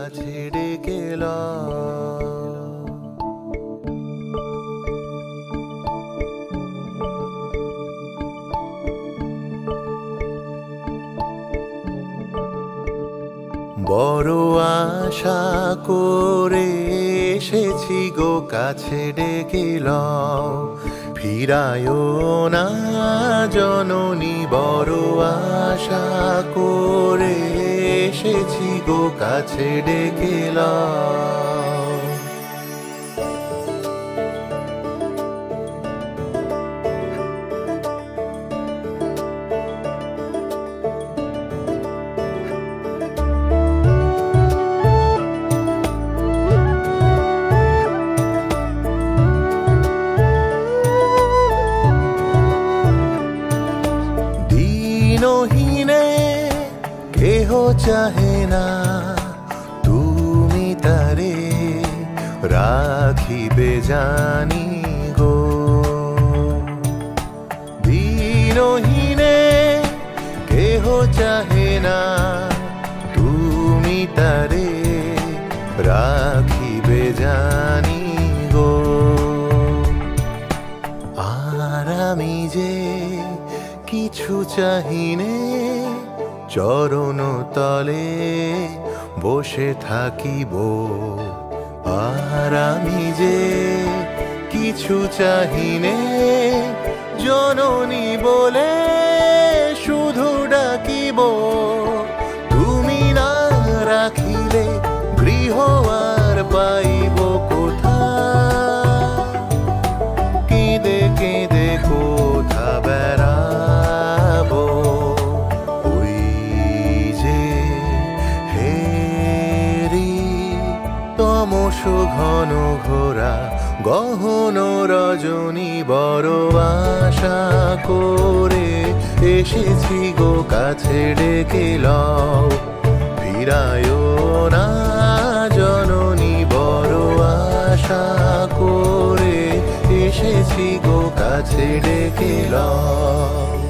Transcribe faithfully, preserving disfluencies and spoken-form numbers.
কাছে ডেকে লও। বড় আশা করে এসেছি গো কাছে ডেকে লও, ফিরায়ো না জননী। বড় আশা করে এসেছি গো কাছে ডেকে লও। দিনহীনে কেহ চাহে না, তুমি তারে রাখিবে জানি গো। দিনহীনে কেহ চাহে না, তুমি তারে রাখিবে জানি গো। আর আমি যে কিছু চাহিনে, চরণ তলে বসে থাকিব। আর আমি যে কিছু চাহিনে, জননী বলে শুধু ডাকিব। তুমি না রাখিলে গৃহ আর পাইব কোথায়? কেঁদে কেঁদে কোথা বেড়াবো? ওই যে হেরি তমস ঘন ঘোরা গহন রজনী। বড় আশা করে এসেছি গো কাছে ডেকে লও, ফিরায়ো না জননী। বড় আশা করে এসেছি গো কাছে ডেকে লও।